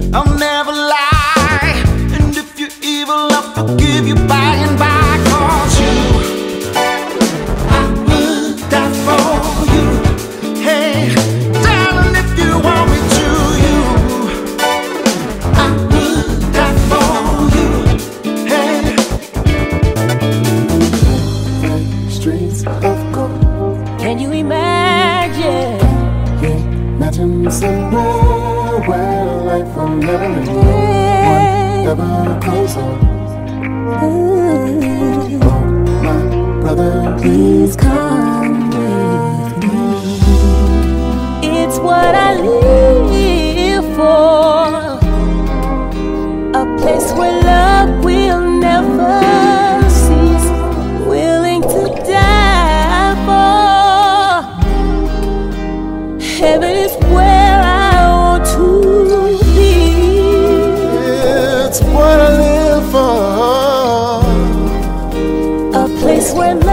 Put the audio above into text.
I'll never lie. And if you're evil, I'll forgive you by and by. 'Cause you, I would die for you. Hey, darling, if you want me to, you, I would die for you. Hey, streets of gold. Can you imagine? Imagine somewhere where life will never end, never goes on. Oh, my brother, please come with me. It's what I live for. A place where love will never cease. Willing to die for. Heaven is where I want to be. It's what I live for. A place where